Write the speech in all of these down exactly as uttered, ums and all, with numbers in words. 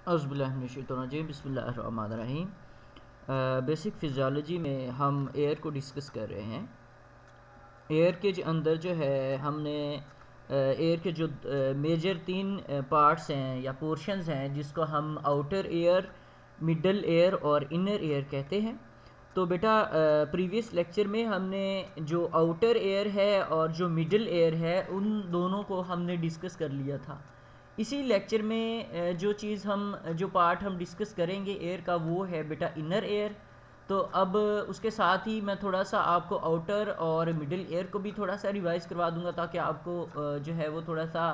औज़ुबिल्लाहि बिस्मिल्लाहिर्रहमानिर्रहीम। Basic physiology में हम एयर को डिस्कस कर रहे हैं। एयर के जो अंदर जो है हमने एयर के जो मेजर तीन पार्ट्स हैं या पोर्शंस हैं जिसको हम आउटर एयर, मिडल एयर और इनर एयर कहते हैं। तो बेटा प्रीवियस लेक्चर में हमने जो आउटर एयर है और जो मिडल एयर है उन दोनों को हमने डिस्कस कर लिया था। इसी लेक्चर में जो चीज़ हम जो पार्ट हम डिस्कस करेंगे एयर का वो है बेटा इनर एयर। तो अब उसके साथ ही मैं थोड़ा सा आपको आउटर और मिडिल एयर को भी थोड़ा सा रिवाइज करवा दूंगा ताकि आपको जो है वो थोड़ा सा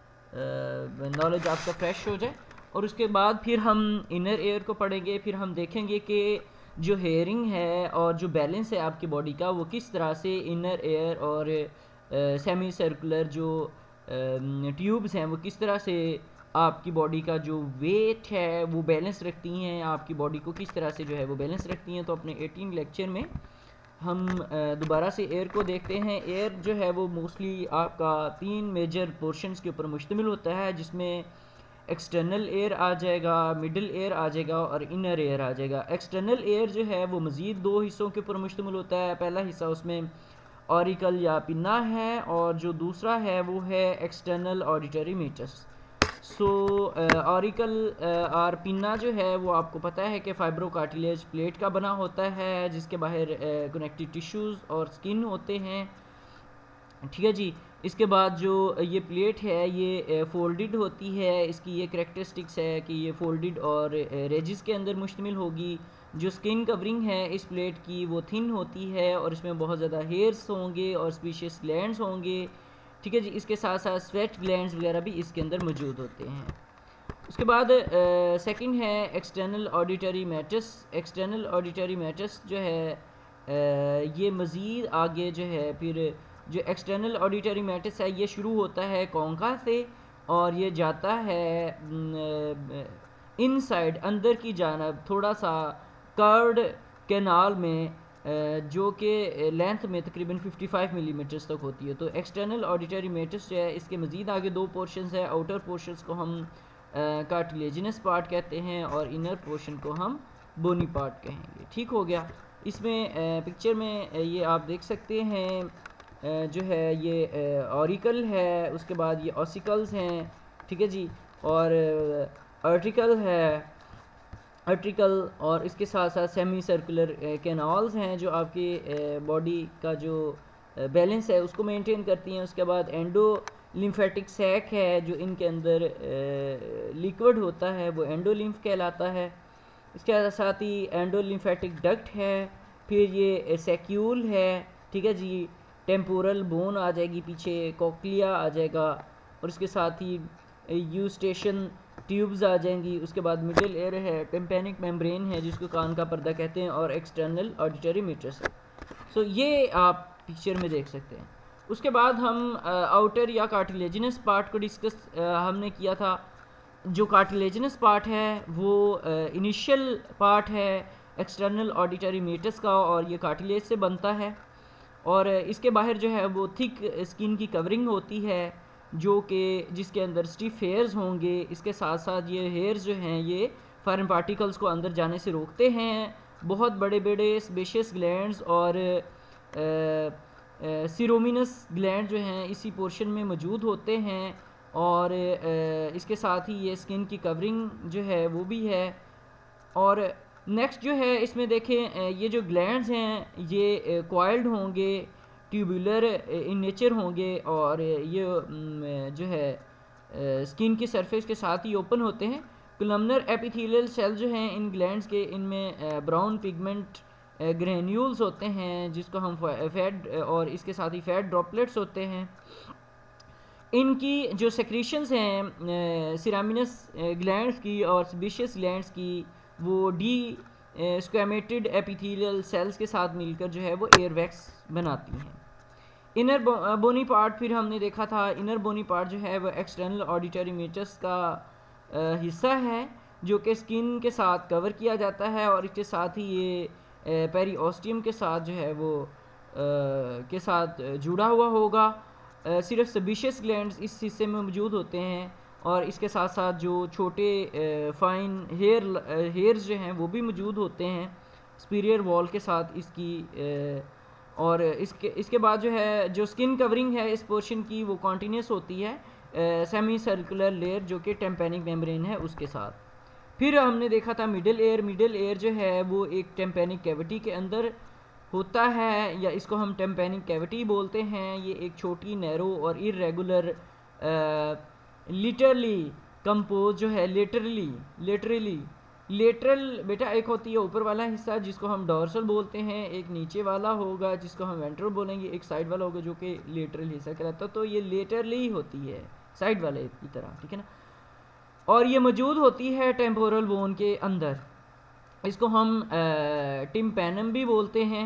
नॉलेज आपका फ्रेश हो जाए। और उसके बाद फिर हम इनर एयर को पढ़ेंगे। फिर हम देखेंगे कि जो हेयरिंग है और जो बैलेंस है आपकी बॉडी का वो किस तरह से इनर एयर और सेमी सर्कुलर जो ट्यूब्स हैं वो किस तरह से आपकी बॉडी का जो वेट है वो बैलेंस रखती हैं, आपकी बॉडी को किस तरह से जो है वो बैलेंस रखती हैं। तो अपने एटीन लेक्चर में हम दोबारा से एयर को देखते हैं। एयर जो है वो मोस्टली आपका तीन मेजर पोर्शंस के ऊपर मुश्तमिल होता है, जिसमें एक्सटर्नल एयर आ जाएगा, मिडिल एयर आ जाएगा और इनर एयर आ जाएगा। एक्सटर्नल एयर जो है वो मज़ीद दो हिस्सों के ऊपर मुश्तमिल होता है। पहला हिस्सा उसमें ऑरिकल या पिन्ना है और जो दूसरा है वो है external auditory meatus. So auricle और पिन्ना जो है वो आपको पता है कि फाइब्रो कार्टिलेज प्लेट का बना होता है जिसके बाहर कनेक्टिव टिश्यूज़ और स्किन होते हैं, ठीक है जी। इसके बाद जो ये प्लेट है ये फोल्डेड होती है। इसकी ये करेक्टरिस्टिक्स है कि ये फोल्डेड और रेजिस के अंदर मुश्तमिल होगी। जो स्किन कवरिंग है इस प्लेट की वो थिन होती है और इसमें बहुत ज़्यादा हेयर्स होंगे और स्पीशियस ग्लैंड्स होंगे, ठीक है जी। इसके साथ साथ स्वेट ग्लैंड्स वगैरह भी इसके अंदर मौजूद होते हैं। उसके बाद सेकंड है external auditory meatus. External auditory meatus जो है आ, ये मज़ीद आगे जो है फिर जो एक्सटर्नल ऑडिटरी मैटस है ये शुरू होता है कॉन्का से और ये जाता है इनसाइड अंदर की जानब थोड़ा सा कर्व्ड कैनाल में जो कि लेंथ में तकरीबन पचपन मिलीमीटर्स तक होती है। तो एक्सटर्नल ऑडिटरी मैटस जो है इसके मज़ीद आगे दो पोर्शंस है। आउटर पोर्शंस को हम कार्टिलेजिनस पार्ट कहते हैं और इनर पोर्शन को हम बोनी पार्ट कहेंगे, ठीक हो गया। इसमें पिक्चर में ये आप देख सकते हैं जो है ये ऑरिकल है, उसके बाद ये ऑसिकल्स हैं, ठीक है जी, और आर्टिकल है आर्टिकल और इसके साथ साथ सेमी सर्कुलर कैनाल्स हैं जो आपकी बॉडी का जो बैलेंस है उसको मेंटेन करती हैं। उसके बाद एंडो लिम्फेटिक सैक है जो इनके अंदर लिक्विड होता है वो एंडोलिम्फ कहलाता है। इसके साथ ही एंडो लिम्फेटिक डक्ट है, फिर ये सैक्यूल है, ठीक है जी। टेम्पोरल बोन आ जाएगी पीछे, कोक्लिया आ जाएगा और इसके साथ ही यूस्टेशन ट्यूब्स आ जाएंगी। उसके बाद मिडिल एयर है, टिम्पैनिक मेम्ब्रेन है जिसको कान का पर्दा कहते हैं और एक्सटर्नल ऑडिटरी मीटर्स है। सो ये आप पिक्चर में देख सकते हैं। उसके बाद हम आउटर या कार्टिलेजिनस पार्ट को डिस्कस हमने किया था। जो कार्टिलेजिनस पार्ट है वो इनिशियल पार्ट है एक्सटर्नल ऑडिटरी मीटर्स का और ये कार्टिलेज से बनता है और इसके बाहर जो है वो थिक स्किन की कवरिंग होती है जो कि जिसके अंदर स्टिफ हेयर्स होंगे। इसके साथ साथ ये हेयर्स जो हैं ये फॉरेन पार्टिकल्स को अंदर जाने से रोकते हैं। बहुत बड़े बड़े स्पेशियस ग्लैंड्स और सिरोमिनस ग्लैंड जो हैं इसी पोर्शन में मौजूद होते हैं और आ, इसके साथ ही ये स्किन की कवरिंग जो है वो भी है। और नेक्स्ट जो है इसमें देखें ये जो ग्लैंड्स हैं ये कॉइल्ड होंगे, ट्यूबुलर इन नेचर होंगे और ये जो है स्किन की सरफेस के साथ ही ओपन होते हैं। कोलमनर एपिथेलियल सेल जो हैं इन ग्लैंड्स के इनमें ब्राउन पिगमेंट ग्रेन्यूल्स होते हैं जिसको हम फैट और इसके साथ ही फैट ड्रॉपलेट्स होते हैं। इनकी जो सेक्रीशंस हैं सिरामिनस ग्लैंड्स की और सेबेशियस ग्लैंड्स की वो डी स्क्वेमेटेड एपिथेलियल सेल्स के साथ मिलकर जो है वो एयरवैक्स बनाती हैं। इनर बोनी पार्ट फिर हमने देखा था। इनर बोनी पार्ट जो है वो एक्सटर्नल ऑडिटरी मीटर्स का आ, हिस्सा है जो कि स्किन के साथ कवर किया जाता है और इसके साथ ही ये पेरिओस्टियम के साथ जो है वो आ, के साथ जुड़ा हुआ होगा। आ, सिर्फ सेबेशियस ग्लैंड्स इस हिस्से में मौजूद होते हैं और इसके साथ साथ जो छोटे फाइन हेयर हेयर्स जो हैं वो भी मौजूद होते हैं सुपीरियर वॉल के साथ इसकी। ए, और इसके इसके बाद जो है जो स्किन कवरिंग है इस पोर्शन की वो कॉन्टीन्यूस होती है सेमी सर्कुलर लेयर जो कि टेम्पेनिक मेम्ब्रेन है उसके साथ। फिर हमने देखा था मिडिल एयर। मिडिल एयर जो है वो एक टेम्पेनिक कैविटी के अंदर होता है, या इसको हम टेम्पेनिक कैविटी बोलते हैं। ये एक छोटी नैरो और इरेगुलर लिटरली कंपोज जो है लेटरली लेटरली लेटरल बेटा एक होती है ऊपर वाला हिस्सा जिसको हम डॉर्सल बोलते हैं, एक नीचे वाला होगा जिसको हम वेंट्रल बोलेंगे, एक साइड वाला होगा जो कि लेटरल हिस्सा कहलाता है। तो ये लेटरली होती है साइड वाले की तरह, ठीक है ना। और ये मौजूद होती है टेम्पोरल बोन के अंदर, इसको हम टिम्पैनम भी बोलते हैं।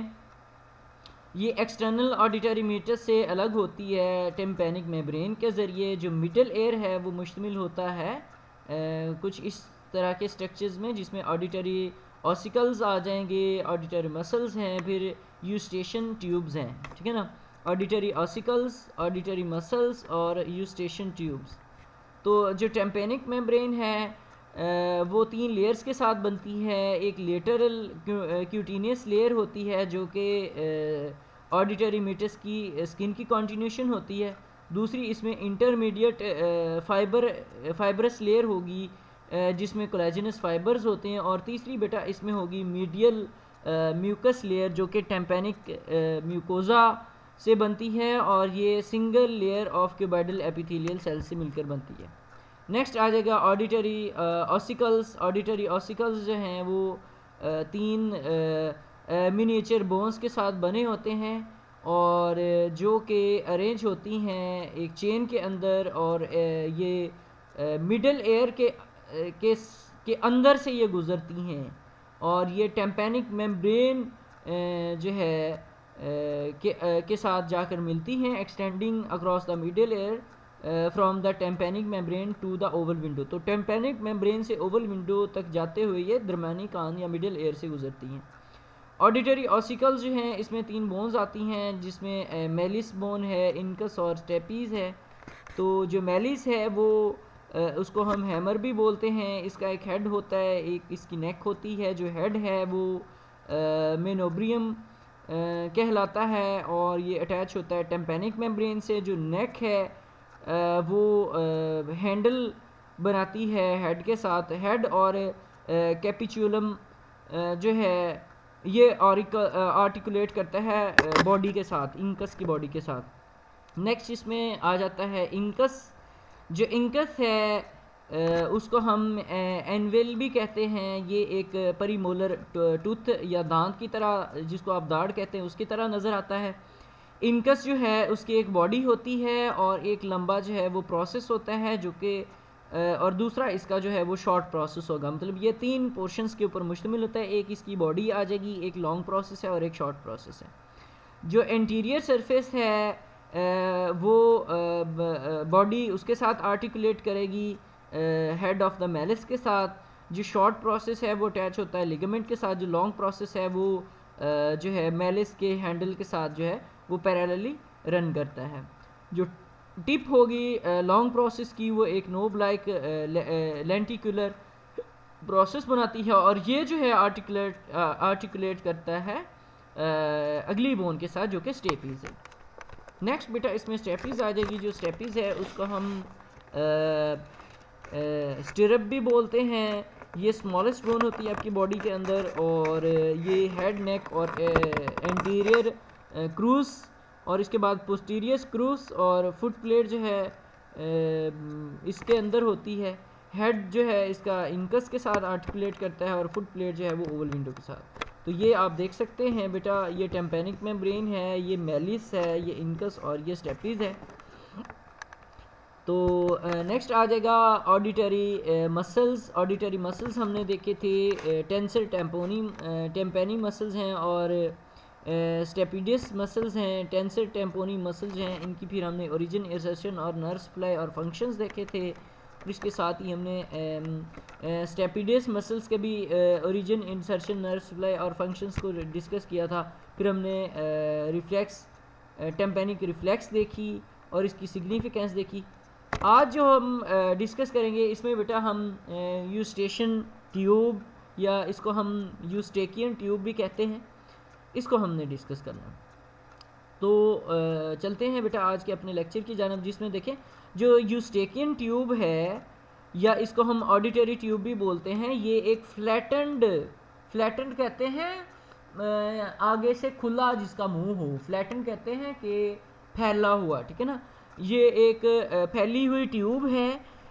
ये एक्सटर्नल ऑडिटरी मीटर से अलग होती है टिम्पैनिक मेम्ब्रेन के ज़रिए। जो मिडल एयर है वो मुश्तमिल होता है आ, कुछ इस तरह के स्ट्रक्चर्स में जिसमें ऑडिटरी ऑसिकल्स आ जाएंगे, ऑडिटरी मसल्स हैं, फिर यूस्टेशन ट्यूब्स हैं, ठीक है ना। ऑडिटरी ऑसिकल्स, ऑडिटरी मसल्स और यूस्टेशन ट्यूब्स। तो जो टेम्पेनिक मेम्ब्रेन है वो तीन लेयर्स के साथ बनती है। एक लेटरल क्यूटिनियस लेयर होती है जो कि ऑडिटरी मीटर्स की स्किन की कॉन्टिन्यूशन होती है। दूसरी इसमें इंटरमीडिएट फाइबर फाइबरस लेयर होगी जिसमें कोलेजनस फाइबर्स होते हैं। और तीसरी बेटा इसमें होगी मीडियल म्यूकस लेयर जो कि टेम्पेनिक म्यूकोजा से बनती है, और ये single layer of cuboidal epithelial cell से मिलकर बनती है। नेक्स्ट आ जाएगा ऑडिटरी ऑसिकल्स। ऑडिटरी ऑसिकल्स जो हैं वो आ, तीन मिनिएचर बोन्स के साथ बने होते हैं और जो कि अरेंज होती हैं एक चेन के अंदर, और आ, ये मिडल एयर के के के अंदर से ये गुज़रती हैं। और ये टेम्पेनिक मेम्ब्रेन जो है के, के साथ जाकर मिलती हैं, extending across the middle ear from the tympanic membrane to the oval window. तो टेम्पेनिक मेम्ब्रेन से ओवल विंडो तक जाते हुए ये दरमियानी कान या मिडल एयर से गुजरती हैं। ऑडिटरी ऑसिकल्स जो हैं इसमें तीन बोन्स आती हैं जिसमें मेलिस बोन है, इनकस और स्टेपीज़ है। तो जो मेलिस है वो आ, उसको हम हैमर भी बोलते हैं। इसका एक हेड होता है, एक इसकी नेक होती है। जो हेड है वो मेनोब्रियम कहलाता है और ये अटैच होता है टेम्पेनिक मेम्ब्रेन से। जो नेक है आ, वो हैंडल बनाती है हेड के साथ। हेड और कैपिचुलम जो है ये आर्टिकुलेट करता है बॉडी के साथ, इंकस की बॉडी के साथ। नेक्स्ट इसमें आ जाता है इंकस। जो इंकस है Uh, उसको हम एनवेल भी कहते हैं। ये एक परिमोलर टूथ या दांत की तरह, जिसको आप दाढ़ कहते हैं, उसकी तरह नज़र आता है। इंकस जो है उसकी एक बॉडी होती है और एक लंबा जो है वो प्रोसेस होता है जो कि और दूसरा इसका जो है वो शॉर्ट प्रोसेस होगा। मतलब ये तीन पोर्शंस के ऊपर मुश्तमिल होता है। एक इसकी बॉडी आ जाएगी, एक लॉन्ग प्रोसेस है और एक शॉर्ट प्रोसेस है। जो एंटीरियर सरफेस है वो बॉडी उसके साथ आर्टिकुलेट करेगी हेड ऑफ द मेलिस के साथ। जो शॉर्ट प्रोसेस है वो अटैच होता है लिगामेंट के साथ। जो लॉन्ग प्रोसेस है वो uh, जो है मेलिस के हैंडल के साथ जो है वो पैरेलली रन करता है। जो टिप होगी लॉन्ग uh, प्रोसेस की वो एक नोब लाइक लेंटिकुलर प्रोसेस बनाती है और ये जो है आर्टिकुलेट आर्टिकुलेट करता है uh, अगली बोन के साथ जो कि स्टेपीज़ है। नेक्स्ट बेटा इसमें स्टेपीज़ आ जाएगी। जो स्टेपीज़ है उसको हम uh, स्टिरप भी बोलते हैं। ये स्मॉलेस्ट बोन होती है आपकी बॉडी के अंदर और ये हेड, नेक और एंटीरियर क्रूस और इसके बाद पोस्टीरियर क्रूस और फुट प्लेट जो है इसके अंदर होती है। हेड जो है इसका इंकस के साथ आर्टिकुलेट करता है और फुट प्लेट जो है वो ओवल विंडो के साथ। तो ये आप देख सकते हैं बेटा, ये टेम्पेनिक मेम्ब्रेन है, ये मेलिस है, ये इंकस और ये स्टेपीज़ है। तो नेक्स्ट uh, आ जाएगा ऑडिटरी मसल्स। ऑडिटरी मसल्स हमने देखे थे टेंसर टेम्पोनी टेम्पेनी मसल्स हैं और स्टेपिडियस मसल्स हैं। टेंसर टेम्पोनी मसल्स हैं, इनकी फिर हमने ओरिजिन, इंसर्शन और नर्व सप्लाई और फंक्शंस देखे थे। फिर इसके साथ ही हमने स्टेपिडियस मसल्स के भी ओरिजिन, इंसर्शन, नर्व सप्लाई और फंक्शंस को डिस्कस किया था। फिर हमने रिफ्लेक्स टेम्पेनिक रिफ्लेक्स देखी और इसकी सिग्निफिकेंस देखी। आज जो हम डिस्कस करेंगे इसमें बेटा हम यूस्टेशियन ट्यूब या इसको हम यूस्टेकियन ट्यूब भी कहते हैं, इसको हमने डिस्कस करना। तो uh, चलते हैं बेटा आज के अपने लेक्चर की जानब, जिसमें देखें जो यूस्टेकियन ट्यूब है या इसको हम ऑडिटरी ट्यूब भी बोलते हैं, ये एक फ्लैटेंड फ्लैटेंड कहते हैं आगे से खुला जिसका मुंह हो, फ्लैटेंड कहते हैं कि फैला हुआ, ठीक है ना। ये एक फैली हुई ट्यूब है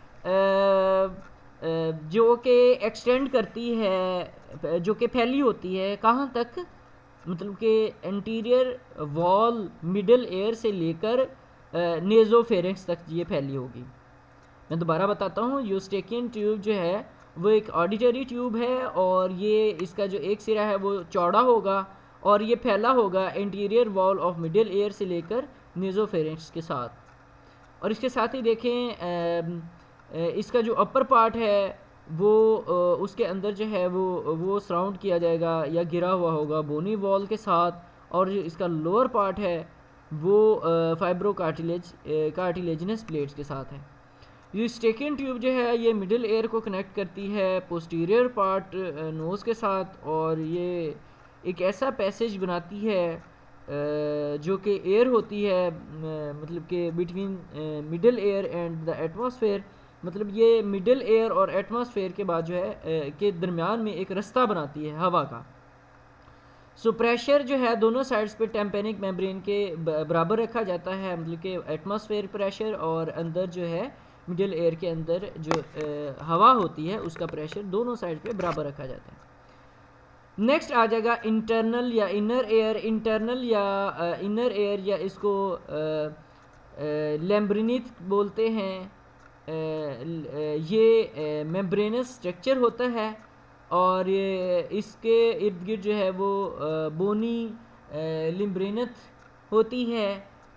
जो कि एक्सटेंड करती है, जो कि फैली होती है कहाँ तक, मतलब कि इंटीरियर वॉल मिडल एयर से लेकर नेज़ोफेरिंक्स तक ये फैली होगी। मैं दोबारा बताता हूँ, यूस्टेकियन ट्यूब जो है वो एक ऑडिटरी ट्यूब है और ये इसका जो एक सिरा है वो चौड़ा होगा और ये फैला होगा interior wall of middle ear से लेकर नेज़ोफेरिंक्स के साथ। और इसके साथ ही देखें इसका जो अपर पार्ट है वो उसके अंदर जो है वो वो सराउंड किया जाएगा या गिरा हुआ होगा बोनी वॉल के साथ, और जो इसका लोअर पार्ट है वो फाइब्रो कार्टिलेज कार्टिलेजिनस प्लेट्स के साथ है। यूस्टेकियन ट्यूब जो है ये मिडिल एयर को कनेक्ट करती है पोस्टीरियर पार्ट नोज़ के साथ, और ये एक ऐसा पैसेज बनाती है जो कि एयर होती है, मतलब कि between middle ear and the atmosphere, मतलब ये मिडिल एयर और एटमॉस्फेयर के बाद जो है के दरमियान में एक रास्ता बनाती है हवा का। सो so, प्रेशर जो है दोनों साइड्स पे टेम्पेनिक मेम्ब्रेन के बराबर रखा जाता है, मतलब कि एटमॉस्फेयर प्रेशर और अंदर जो है मिडिल एयर के अंदर जो आ, हवा होती है उसका प्रेशर दोनों साइड पे बराबर रखा जाता है। नेक्स्ट आ जाएगा इंटरनल या इनर एयर। इंटरनल या इनर एयर या इसको लैम्ब्रिनिथ बोलते हैं। आ, ये मेम्ब्रेनस स्ट्रक्चर होता है और ये इसके इर्द गिर्द जो है वो आ, बोनी लिम्ब्रेनथ होती है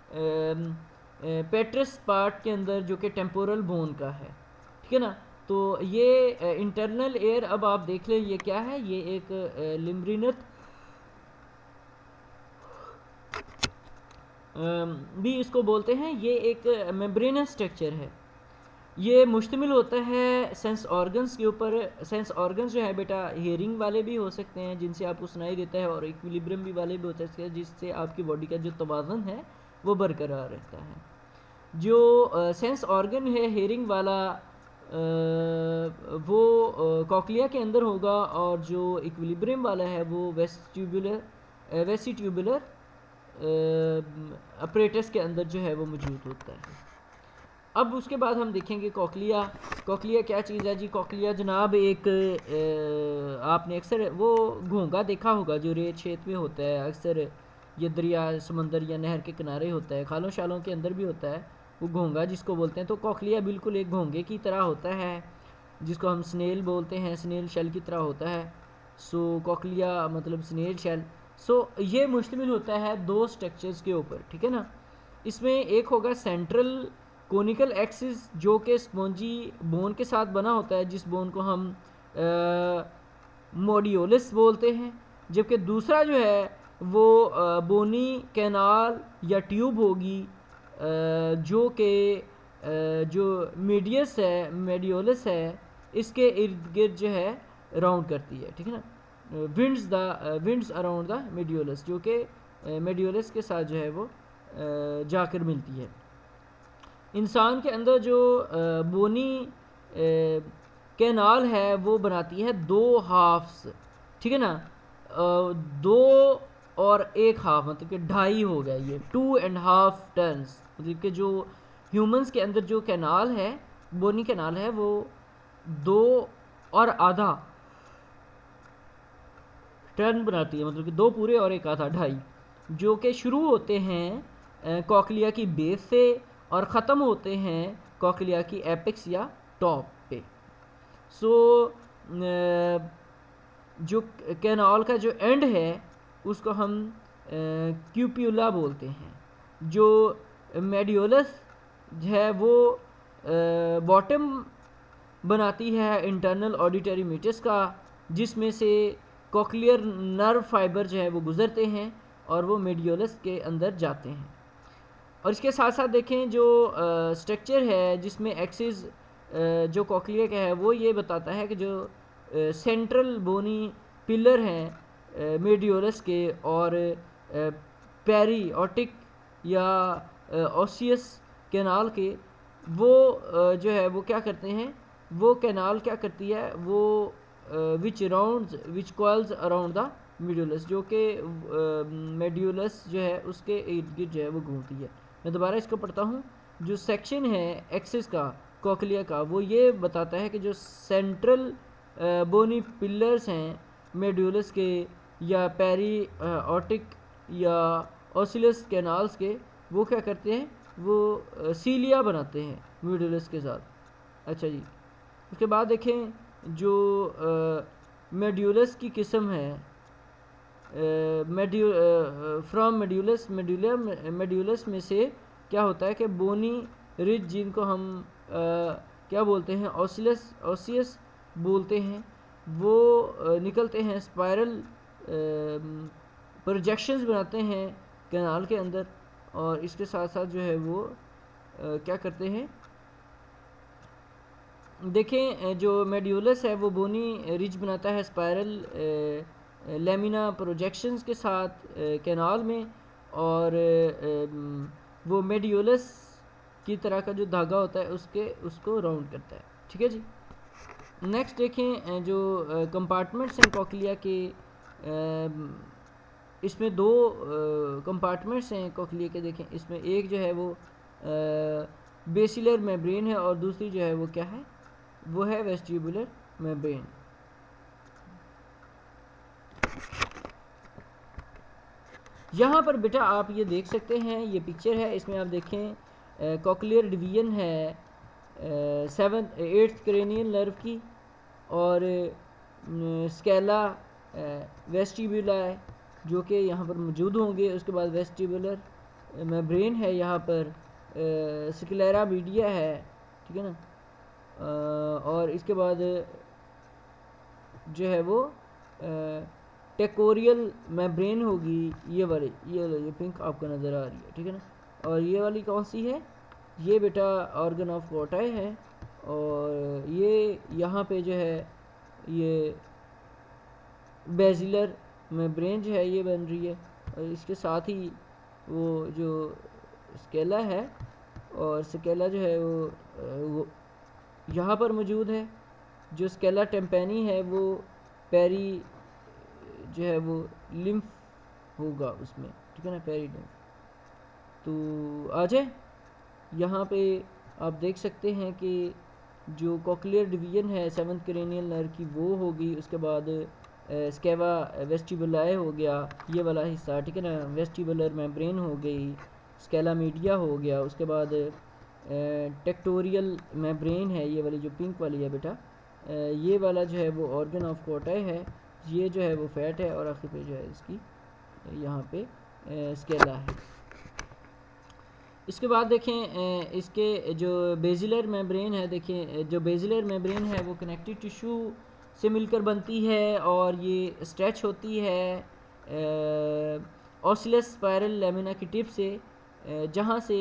पेट्रस पार्ट के अंदर जो कि टेम्पोरल बोन का है, ठीक है ना। तो ये इंटरनल एयर, अब आप देख लें ये क्या है, ये एक लिम्ब्रिनथ भी इसको बोलते हैं, ये एक मेम्ब्रेनस स्ट्रक्चर है। ये मुश्तमिल होता है सेंस ऑर्गन्स के ऊपर। सेंस ऑर्गन्स जो है बेटा हियरिंग वाले भी हो सकते हैं जिनसे आपको सुनाई देता है, और इक्विलिब्रियम भी वाले भी हो सकते हैं जिससे आपकी बॉडी का जो तवाज़ुन है वो बरकरार रहता है। जो सेंस ऑर्गन है हेयरिंग वाला आ, वो कॉक्लिया के अंदर होगा, और जो इक्विलिब्रियम वाला है वो वेस्टिब्युलर वेस्टिट्यूबुलर अपरेटस के अंदर जो है वो मौजूद होता है। अब उसके बाद हम देखेंगे कॉक्लिया। कॉक्लिया क्या चीज़ है जी? कॉक्लिया जनाब एक आ, आपने अक्सर वो घोंगा देखा होगा जो रेत क्षेत्र में होता है, अक्सर ये दरिया समंदर या नहर के किनारे होता है, खालों शालों के अंदर भी होता है, वो घोंगा जिसको बोलते हैं। तो कॉक्लिया बिल्कुल एक घोंगे की तरह होता है जिसको हम स्नेल बोलते हैं, स्नेल शेल की तरह होता है। सो कॉक्लिया मतलब स्नेल शेल। सो ये मुश्तमिल होता है दो स्ट्रक्चर्स के ऊपर, ठीक है ना। इसमें एक होगा सेंट्रल कोनिकल एक्सिस जो कि स्पॉन्जी बोन के साथ बना होता है, जिस बोन को हम मोडियोलस बोलते हैं, जबकि दूसरा जो है वो आ, बोनी कैनाल या ट्यूब होगी जो कि जो मीडियस है मेडियोलस है इसके इर्द गिर्द जो है राउंड करती है, ठीक है ना। Winds the winds around the modiolus, जो कि मेडियोलस के साथ जो है वो जाकर मिलती है। इंसान के अंदर जो बोनी कैनाल है वो बनाती है दो हाफ्स, ठीक है ना। दो और एक हाफ मतलब कि ढाई हो गया, ये टू एंड हाफ टर्न्स, मतलब कि जो ह्यूमंस के अंदर जो कैनाल है बोनी कैनाल है वो दो और आधा टर्न बनाती है, मतलब कि दो पूरे और एक आधा ढाई, जो कि शुरू होते हैं कॉक्लिया की बेस से और ख़त्म होते हैं कॉक्लिया की एपेक्स या टॉप पे। सो जो कैनाल का जो एंड है उसको हम क्यूप्यूला बोलते हैं। जो मेडियोलस है वो बॉटम बनाती है इंटरनल ऑडिटरी मीटस का, जिसमें से कॉक्लियर नर्व फाइबर जो है वो गुज़रते हैं और वो मेडियोलस के अंदर जाते हैं। और इसके साथ साथ देखें जो स्ट्रक्चर है जिसमें एक्सिस जो कॉकलिया का है वो ये बताता है कि जो सेंट्रल बोनी पिलर हैं मेडियोलस के और पेरियोटिक या ओसियस कैनाल के, वो जो है वो क्या करते हैं, वो कैनाल क्या करती है, वो which round which coils around the modiolus, जो कि मेडियोलस जो है उसके इर्द गिर्द जो है वो घूमती है। मैं दोबारा इसको पढ़ता हूँ। जो सेक्शन है एक्सिस का कॉकलिया का वो ये बताता है कि जो सेंट्रल बोनी पिलर्स हैं मेड्यूलस के या पेरियोटिक या ओसिलस कैनाल्स के, वो क्या करते हैं, वो सीलिया बनाते हैं मेड्यूलस के साथ। अच्छा जी, उसके बाद देखें जो मेड्यूलस की किस्म है, मेड्यू फ्रॉम मेड्यूलस मेड्यूलर मेड्यूलस में से क्या होता है कि बोनी रिज, जिनको हम आ, क्या बोलते हैं, ओसिलस ओसियस बोलते हैं, वो आ, निकलते हैं, स्पायरल प्रोजेक्शंस बनाते हैं कैनाल के अंदर, और इसके साथ साथ जो है वो आ, क्या करते हैं, देखें जो मेड्यूलस है वो बोनी रिज बनाता है स्पायरल लेमिना प्रोजेक्शंस के साथ कैनाल में, और वो मेडियोलस की तरह का जो धागा होता है उसके उसको राउंड करता है। ठीक है जी। नेक्स्ट देखें जो कंपार्टमेंट्स हैं कॉकलिया के, इसमें दो कंपार्टमेंट्स हैं कॉकलिया के। देखें इसमें एक जो है वो बेसिलर मेम्ब्रेन है और दूसरी जो है वो क्या है, वो है वेस्टिबुलर मेम्ब्रेन। यहाँ पर बेटा आप ये देख सकते हैं, ये पिक्चर है, इसमें आप देखें कॉकलियर डिवीजन है सेवन एट्थ क्रेनियल नर्व की, और स्केला वेस्टिबुला है जो कि यहाँ पर मौजूद होंगे। उसके बाद वेस्टिबुलर मेम्ब्रेन है, यहाँ पर स्क्लेरा मीडिया है, ठीक है ना, आ, और इसके बाद जो है वो टेकोरियल मेम्ब्रेन होगी, ये वाली, ये ये पिंक आपको नज़र आ रही है, ठीक है ना। और ये वाली कौन सी है, ये बेटा ऑर्गन ऑफ कोटाई है, और ये यहाँ पे जो है ये बेसिलर मेम्ब्रेन जो है ये बन रही है, और इसके साथ ही वो जो स्केला है, और स्केला जो है वो, वो यहाँ पर मौजूद है। जो स्केला टेम्पेनी है वो पेरी जो है वो लिम्फ होगा उसमें, ठीक है ना, पेरी लिम्फ। तो आ जाए यहाँ पे आप देख सकते हैं कि जो कॉकलियर डिवीजन है सेवंथ क्रेनियल नर्व की वो होगी। उसके बाद स्केवा वेस्टिबुलाए हो गया, ये वाला हिस्सा, ठीक है ना, वेस्टिबुलर मेम्ब्रेन हो गई, स्केला मीडिया हो गया। उसके बाद टेक्टोरियल मेम्ब्रेन है, ये वाली जो पिंक वाली है बेटा, ये वाला जो है वो ऑर्गन ऑफ कोटाई है, ये जो है वो फैट है, और आखिर पे जो है इसकी यहाँ पे स्केला है। इसके बाद देखें इसके जो बेसिलर मेम्ब्रेन है, देखें जो बेसिलर मेम्ब्रेन है वो कनेक्टिव टिश्यू से मिलकर बनती है, और ये स्ट्रेच होती है ओसिलस स्पायरल लेमिना की टिप से, जहाँ से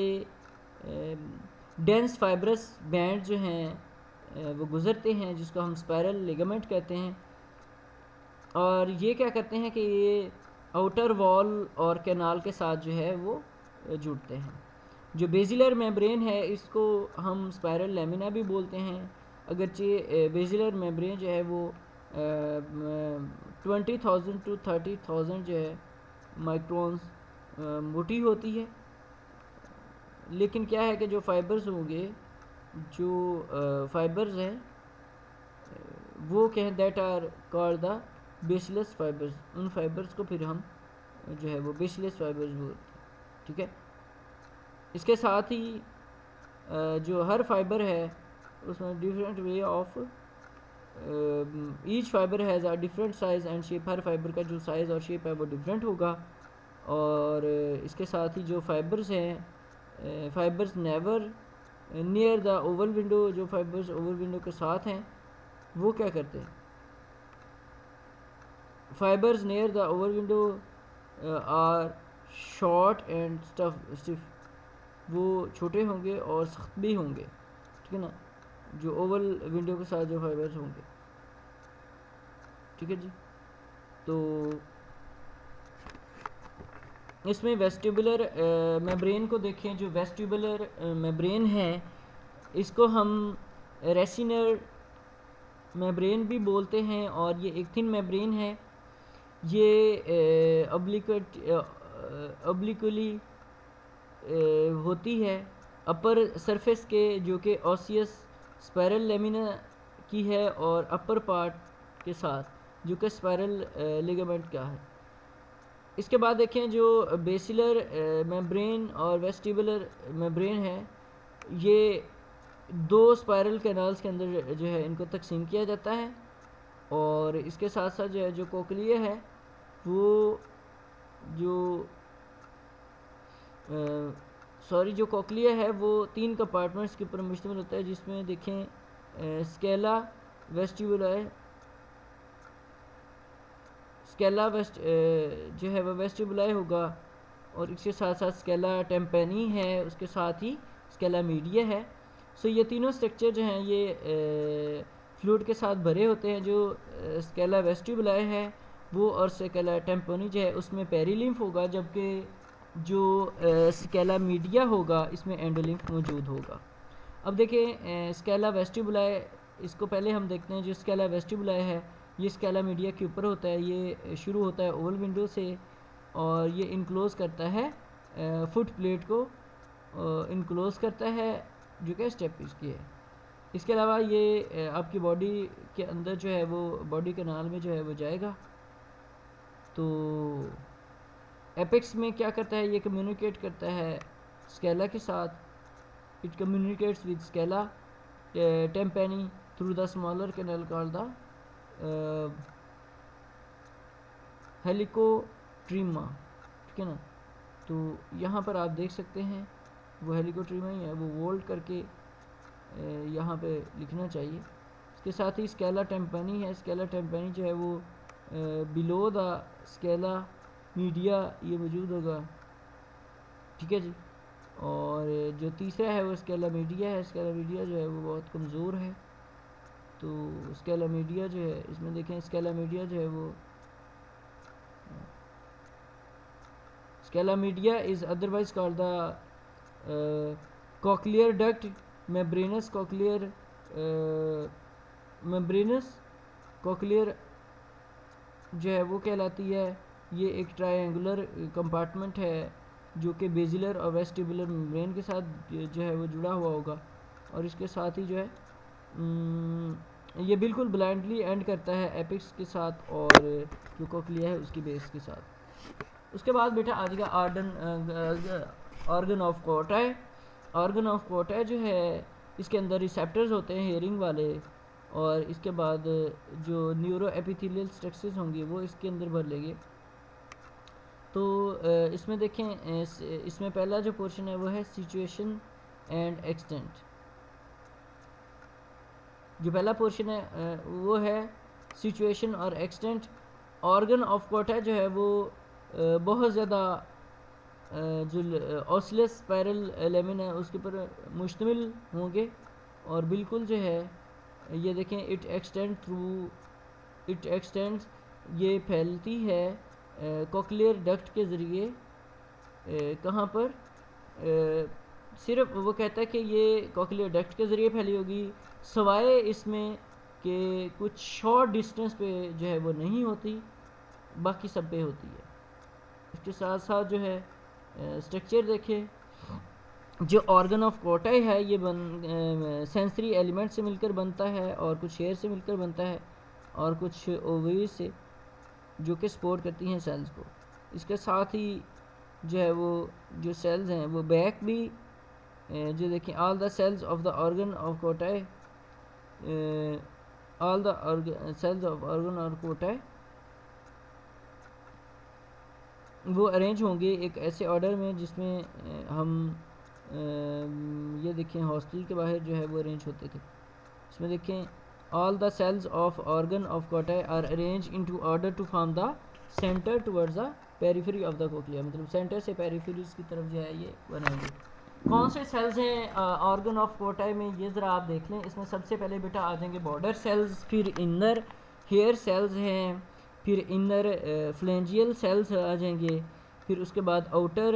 डेंस फाइब्रस बैंड जो हैं वो गुज़रते हैं, जिसको हम स्पायरल लिगामेंट कहते हैं। और ये क्या करते हैं कि ये आउटर वॉल और कैनाल के साथ जो है वो जुड़ते हैं। जो बेसिलर मेम्ब्रेन है इसको हम स्पायरल लेमिना भी बोलते हैं, अगरचे बेसिलर मेम्ब्रेन जो है वो twenty thousand to thirty thousand जो है माइक्रोन्स मोटी होती है। लेकिन क्या है कि जो फाइबर्स होंगे, जो फाइबर्स हैं वो कहें that are called the basilar fibres, उन फाइबर्स को फिर हम जो है वो बेसिलस फाइबर्स बोलते हैं, ठीक है। इसके साथ ही जो हर फाइबर है उसमें different way of each fibre has a different size and shape, हर फाइबर का जो साइज़ और शेप है वो डिफरेंट होगा। और इसके साथ ही जो फाइबर्स हैं, fibres never near the oval window, जो फाइबर्स ओवल विंडो के साथ हैं वो क्या करते हैं, fibres near the oval window are short and stuff stiff, वो छोटे होंगे और सख्त भी होंगे, ठीक है ना, जो ओवल विंडो के साथ जो फाइबर्स होंगे, ठीक है जी। तो इसमें वेस्टिबुलर मेम्ब्रेन को देखें, जो वेस्टिबुलर मेम्ब्रेन है इसको हम रेसिनर मेम्ब्रेन भी बोलते हैं, और ये एक थिन मेम्ब्रेन है। ये ऑब्लिक्वेट ऑब्लिक्वली होती है अपर सरफेस के, जो कि ऑसियस स्पायरल लेमिना की है, और अपर पार्ट के साथ जो कि स्पायरल लिगामेंट का है। इसके बाद देखें जो बेसिलर मेम्ब्रेन और वेस्टिबुलर मेम्ब्रेन है, ये दो स्पायरल कैनाल्स के अंदर जो है इनको तकसीम किया जाता है, और इसके साथ साथ जो है जो कोक्लिया है वो जो सॉरी जो कोक्लिया है वो तीन कंपार्टमेंट्स के ऊपर मुश्तमिल होता है, जिसमें देखें स्केला वेस्टिबुलर स्केला वेस्ट जो है वह वेस्टिबुलर होगा, और इसके साथ साथ स्केला टेम्पेनी है, उसके साथ ही स्केला मीडिया है। सो ये तीनों स्ट्रक्चर जो हैं ये फ्लूइड के साथ भरे होते हैं। जो स्केला वेस्टिबुलर है वो और स्केला टेम्पेनी जो है उसमें पेरिलिम्फ होगा, जबकि जो स्केला मीडिया होगा इसमें एंडोलिम्फ मौजूद होगा। अब देखिए स्केला वेस्टिबुलर, इसको पहले हम देखते हैं। जो स्केला वेस्टिबुलर है ये स्केला मीडिया के ऊपर होता है, ये शुरू होता है ओवल विंडो से, और ये इनक्लोज़ करता है फुट प्लेट को, इनक्लोज़ करता है जो कि स्टेप इसकी है। इसके अलावा ये आपकी बॉडी के अंदर जो है वो बॉडी कैनाल में जो है वो जाएगा। तो एपेक्स में क्या करता है, ये कम्युनिकेट करता है स्केला के साथ, it communicates with scala tympani through the smaller canal called the helicotrema, ठीक है ना। तो यहाँ पर आप देख सकते हैं वो हेलिकोट्रीमा ही है, वो वोल्ट करके यहाँ पे लिखना चाहिए। इसके साथ ही स्केला टेम्पेनी है, स्केला टेम्पेनी जो है वो बिलो द स्केला मीडिया ये मौजूद होगा, ठीक है जी। और जो तीसरा है वो स्केला मीडिया है। स्केला मीडिया जो है वो बहुत कमज़ोर है। तो स्केला मीडिया जो है इसमें देखें, स्केला मीडिया जो है वो scala media is otherwise called the cochlear duct membranous cochlear membranous cochlear जो है वो कहलाती है। ये एक ट्रायंगुलर कंपार्टमेंट है जो कि बेसिलर और वेस्टिबुलर मेम्ब्रेन के साथ जो है वो जुड़ा हुआ होगा, और इसके साथ ही जो है ये बिल्कुल ब्लाइंडली एंड करता है एपिक्स के साथ और जो कोक्लिया है उसकी बेस के साथ। उसके बाद बेटा आ जाएगा organ organ of Corti. Organ of Corti जो है इसके अंदर रिसेप्टर्स होते हैं हेयरिंग वाले, और इसके बाद जो न्यूरो एपिथेलियल स्ट्रक्चर्स होंगे वो इसके अंदर भर लेंगे। तो इसमें देखें, इसमें पहला जो पोर्शन है वो है सिचुएशन एंड एक्सटेंट। जो पहला पोर्शन है वो है सिचुएशन और एक्सटेंट। ऑर्गन ऑफ कोटाई जो है वो बहुत ज़्यादा जो ऑसिलस स्पायरल लेमिना है उसके ऊपर मुश्तमिल होंगे, और बिल्कुल जो है ये देखें it extend through it extends ये फैलती है कोक्लियर डक्ट के ज़रिए। कहाँ पर ए, सिर्फ वो कहता है कि ये कोक्लियर डक्ट के ज़रिए फैली होगी, सवाए इसमें कि कुछ शॉर्ट डिस्टेंस पे जो है वो नहीं होती, बाकी सब पे होती है। इसके साथ साथ जो है स्ट्रक्चर देखें, जो ऑर्गन ऑफ कोटाई है ये बन सेंसरी एलिमेंट से मिलकर बनता है, और कुछ हेयर से मिलकर बनता है, और कुछ ओवरी से जो कि सपोर्ट करती हैं सेल्स को। इसके साथ ही जो है वो जो सेल्स हैं वो बैक भी जो देखें, all the cells of the organ of Corti all the cells of organ of Corti वो अरेंज होंगे एक ऐसे ऑर्डर में जिसमें हम ये देखें हॉस्टल के बाहर जो है वो अरेंज होते थे। इसमें देखें all the cells of organ of Corti are arrange into order to form the centre towards the periphery of the cochlea, मतलब सेंटर से पेरिफेरीज की तरफ जो है ये बनाएंगे। कौन से सेल्स हैं ऑर्गन ऑफ कोटाई में, ये ज़रा आप देख लें। इसमें सबसे पहले बेटा आ जाएंगे बॉर्डर सेल्स, फिर इनर हेयर सेल्स हैं, फिर इनर फ्लेंजियल सेल्स आ जाएंगे, फिर उसके बाद आउटर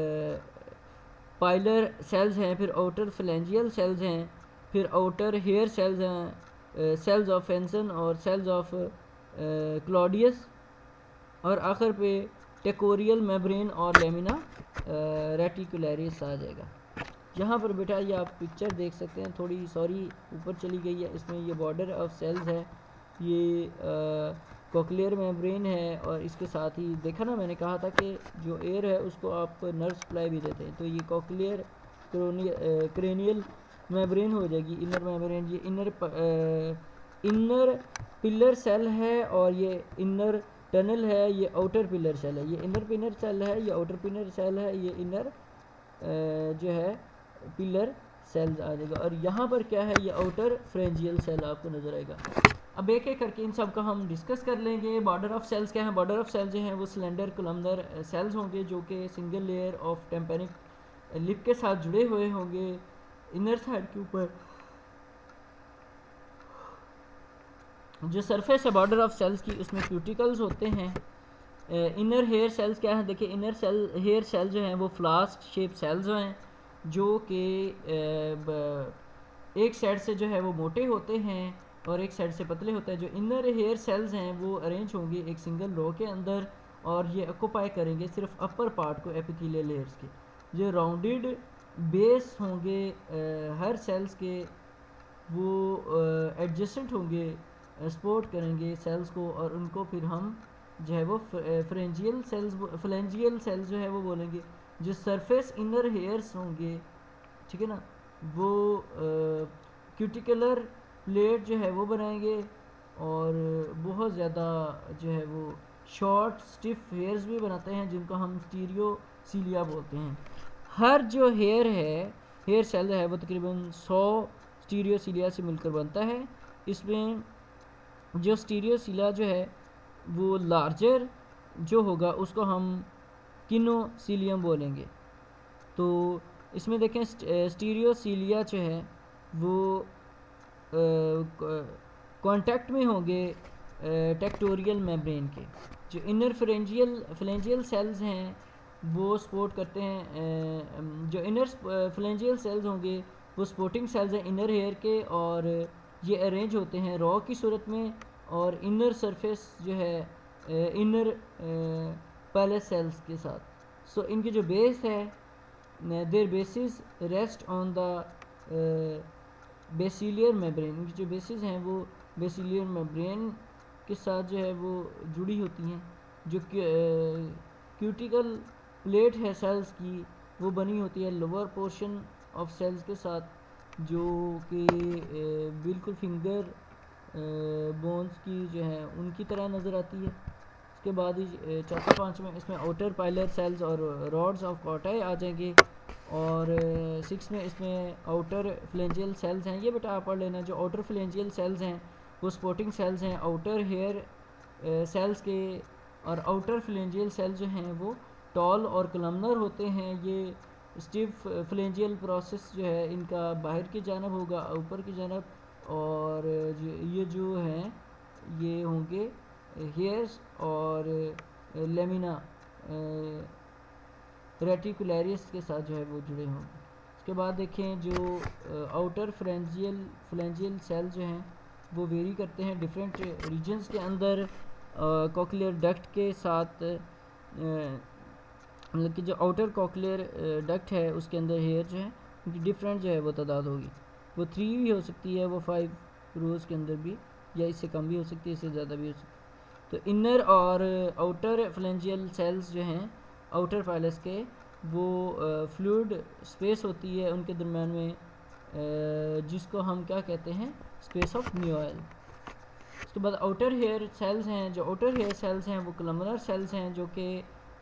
पाइलर सेल्स हैं, फिर आउटर फ्लेंजियल सेल्स हैं, फिर आउटर हेयर सेल्स हैं, सेल्स ऑफ फेंसन और सेल्स ऑफ क्लॉडियस, और आखिर पे टेकोरियल मेम्ब्रेन और लेमिना रेटिकुलरिस आ जाएगा। यहाँ पर बेटा ये आप पिक्चर देख सकते हैं, थोड़ी सॉरी ऊपर चली गई है, इसमें ये बॉर्डर ऑफ सेल्स है, ये कोक्लियर मेम्ब्रेन है, और इसके साथ ही देखा ना मैंने कहा था कि जो एयर है उसको आप नर्व सप्लाई भी देते हैं, तो ये कोक्लियर क्रेनियल मेम्ब्रेन हो जाएगी, इनर मेम्ब्रेन। ये इनर इनर पिलर सेल है और ये इनर टनल है, ये आउटर पिलर सेल है, ये इनर पिलर सेल है, ये आउटर पिलर सेल है, ये इनर जो है पिलर सेल्स आ जाएगा। और यहाँ पर क्या है, ये आउटर फ्रेंजियल सेल आपको नज़र आएगा। अब एक एक करके इन सब का हम डिस्कस कर लेंगे। बॉर्डर ऑफ सेल्स क्या है? बॉर्डर ऑफ सेल्स जो हैं वो सिलेंडर कोलमनर सेल्स होंगे जो कि single layer of tympanic lip के साथ जुड़े हुए होंगे इनर साइड के ऊपर। जो सरफेस है बॉर्डर ऑफ सेल्स की, उसमें क्यूटिकल्स होते हैं। इनर हेयर सेल्स क्या है? देखिए इनर सेल हेयर सेल जो हैं वो फ्लास्क शेप सेल्स हैं जो कि एक साइड से जो है वो मोटे होते हैं और एक साइड से पतले होते हैं। जो इनर हेयर सेल्स हैं वो अरेंज होंगे एक सिंगल रो के अंदर और ये ऑक्यूपाई करेंगे सिर्फ अपर पार्ट को एपिथेलियल लेयर्स के। जो राउंडेड बेस होंगे हर सेल्स के वो एडजेसेंट होंगे, सपोर्ट करेंगे सेल्स को, और उनको फिर हम जो है वो फ्रेंजियल सेल्स फ्लेंजियल सेल्स जो है वो बोलेंगे। जो सरफेस इनर हेयर्स होंगे, ठीक है ना, वो क्यूटिकुलर प्लेट जो है वो बनाएंगे और बहुत ज़्यादा जो है वो शॉर्ट स्टिफ हेयर्स भी बनाते हैं जिनको हम स्टीरियो सीलिया बोलते हैं। हर जो हेयर है हेयर सेल है वो तकरीबन सौ स्टीरियो सीलिया से मिलकर बनता है। इसमें जो स्टीरियो सीलिया जो है वो लार्जर जो होगा उसको हम किनोसीलियम बोलेंगे। तो इसमें देखें स्टीरियो सीलिया जो है वो कांटेक्ट में होंगे टेक्टोरियल मेम्ब्रेन के। जो इनर फ्लेंजियल फ्लेंजियल सेल्स हैं वो सपोर्ट करते हैं। जो इनर फ्लेंजियल सेल्स होंगे वो सपोर्टिंग सेल्स हैं इनर हेयर के, और ये अरेंज होते हैं रॉ की सूरत में। और इनर सरफेस जो है इनर पैलेस सेल्स के साथ। सो so, इनकी जो बेस है their bases rest on the basilar membrane. इनकी जो बेसिस हैं वो बेसिलियर मेम्ब्रेन के साथ जो है वो जुड़ी होती हैं। जो क्यूटिकल प्लेट है सेल्स की वो बनी होती है लोअर पोर्शन ऑफ सेल्स के साथ, जो कि बिल्कुल फिंगर बोन्स की जो है उनकी तरह नज़र आती है। उसके बाद ही चौथा पाँच में इसमें आउटर पाइलर सेल्स और रॉड्स ऑफ कॉटाई आ जाएंगे। और सिक्स में इसमें आउटर फ्लेंजियल सेल्स हैं। ये बेटा आप पढ़ लेना। जो आउटर फ्लेंजियल सेल्स हैं वो सपोर्टिंग सेल्स हैं आउटर हेयर सेल्स के, और आउटर फ्लेंजियल सेल्स जो हैं वो टॉल और कलमनर होते हैं। ये स्टिफ फ्लेंजियल प्रोसेस जो है इनका बाहर की जानब होगा ऊपर की जानब, और ये जो हैं ये होंगे हेयर्स और लेमिना रेटिकुलरिस के साथ जो है वो जुड़े होंगे। उसके बाद देखें जो आउटर फ्लेंजियल फ्लेंजियल सेल जो हैं वो वेरी करते हैं डिफरेंट रीजन्स के अंदर। कॉक्लियर डक्ट के साथ मतलब कि जो आउटर कॉक्लियर डक्ट है उसके अंदर हेयर जो है उनकी डिफरेंट जो है वो तादाद होगी। वो थ्री भी हो सकती है, वो फाइव रोज़ के अंदर भी, या इससे कम भी हो सकती है, इससे ज़्यादा भी हो सकती है। तो इनर और आउटर फ्लेंजियल सेल्स जो हैं आउटर पाइलस के वो फ्लूइड स्पेस होती है उनके दरम्यान में, आ, जिसको हम क्या कहते हैं स्पेस ऑफ न्यूएल। उसके बाद आउटर हेयर सेल्स हैं। जो आउटर हेयर सेल्स हैं वो कलमनर सेल्स हैं जो कि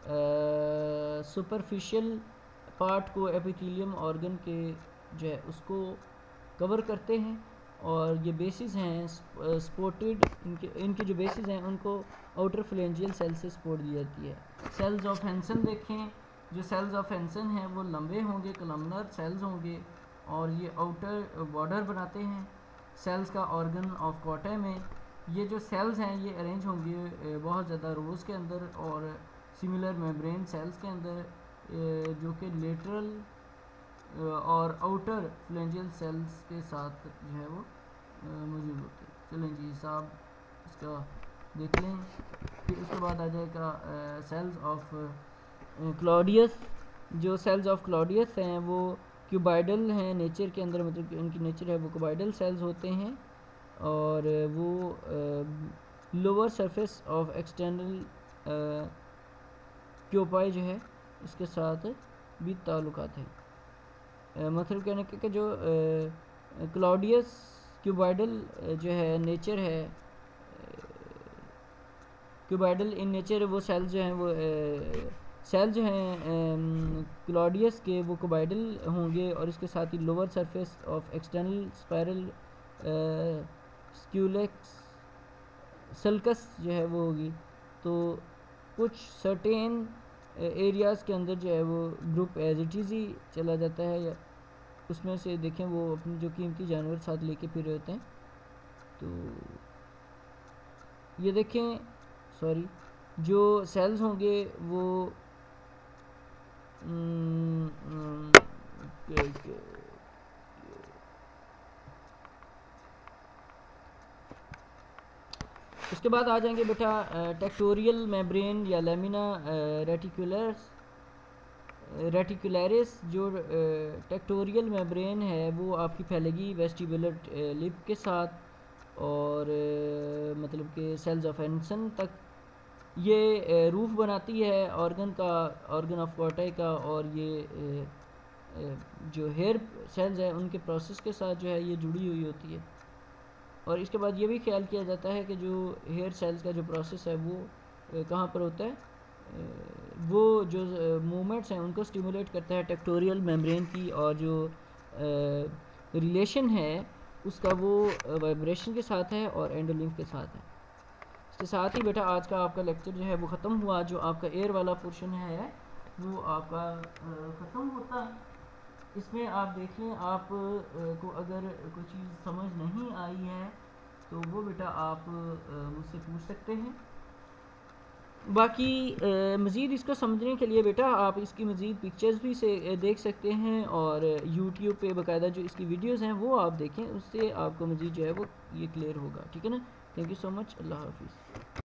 सुपरफिशियल पार्ट को एपिथेलियम ऑर्गन के जो है उसको कवर करते हैं। और ये बेसिस हैं सपोर्टेड, इनके इनकी जो बेसिस हैं उनको आउटर फ्लेंजियल सेल से सपोर्ट दी जाती है। सेल्स ऑफ हेंसन देखें जो सेल्स ऑफ हेंसन हैं वो लंबे होंगे, कलमनर सेल्स होंगे और ये आउटर बॉर्डर बनाते हैं सेल्स का ऑर्गन ऑफ कोटे में। ये जो सेल्स हैं ये अरेंज होंगे बहुत ज़्यादा रोज़ के अंदर और सिमिलर मेम्ब्रेन सेल्स के अंदर, जो कि लेटरल और आउटर फ्लेंजियल सेल्स के साथ जो है वो मौजूद होते हैं। चलें जी साहब इसका देख लें। फिर उसके बाद आ जाएगा सेल्स ऑफ क्लॉडियस। जो सेल्स ऑफ क्लॉडियस हैं वो क्यूबाइडल हैं नेचर के अंदर, मतलब कि उनकी नेचर है वो क्यूबाइडल सेल्स होते हैं और वो लोअर सरफेस ऑफ एक्सटर्नल क्यूपाई जो है इसके साथ भी ताल्लुकात हैं। मतलब कहने के जो क्लॉडियस क्यूबाइडल जो है नेचर है, क्यूबाइडल इन नेचर वो सेल्स जो हैं वो सेल जो हैं क्लॉडियस के वो क्यूबाइडल होंगे और इसके साथ ही lower surface of external spiral स्क्यूलेक्स सल्कस जो है वो होगी। तो कुछ सर्टेन एरियाज़ के अंदर जो है वो ग्रुप एज इट इज़ ही चला जाता है, या उसमें से देखें वो अपने जो कीमती जानवर साथ लेके फिर रहे होते हैं। तो ये देखें सॉरी जो सेल्स होंगे वो उसके बाद आ जाएंगे बेटा टेक्टोरियल मेम्ब्रेन या लेमिना रेटिकुलर्स रेटिकुलरिस। जो टेक्टोरियल मेम्ब्रेन है वो आपकी फैलेगी वेस्टिबुलर लिप के साथ और मतलब कि सेल्स ऑफ हेंसन तक। ये रूफ बनाती है ऑर्गन का, ऑर्गन ऑफ कोटे का, और ये जो हेयर सेल्स है उनके प्रोसेस के साथ जो है ये जुड़ी हुई होती है। और इसके बाद ये भी ख्याल किया जाता है कि जो हेयर सेल्स का जो प्रोसेस है वो कहाँ पर होता है, वो जो मूवमेंट्स हैं उनको स्टिमुलेट करता है टेक्टोरियल मेम्ब्रेन की, और जो रिलेशन है उसका वो वाइब्रेशन के साथ है और एंडोलिम्फ के साथ है। इसके साथ ही बेटा आज का आपका लेक्चर जो है वो ख़त्म हुआ। जो आपका एयर वाला पोर्शन है वो आपका ख़त्म होता है। इसमें आप देख लें, आप को अगर कोई चीज़ समझ नहीं आई है तो वो बेटा आप मुझसे पूछ सकते हैं। बाकी मज़ीद इसको समझने के लिए बेटा आप इसकी मज़ीद पिक्चर्स भी से देख सकते हैं और यूट्यूब पे बाकायदा जो इसकी वीडियोस हैं वो आप देखें, उससे आपको मज़ीद जो है वो ये क्लियर होगा। ठीक है ना। Thank you so much. अल्लाह हाफिज़।